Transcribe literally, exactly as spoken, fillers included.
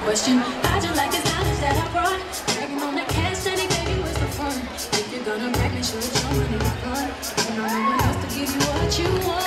question. How'd you like this knowledge that I brought? Bragging on that cash that he gave you is the fun. If you're gonna brag, make sure it's your money to fun. You know no one else to give you what you want.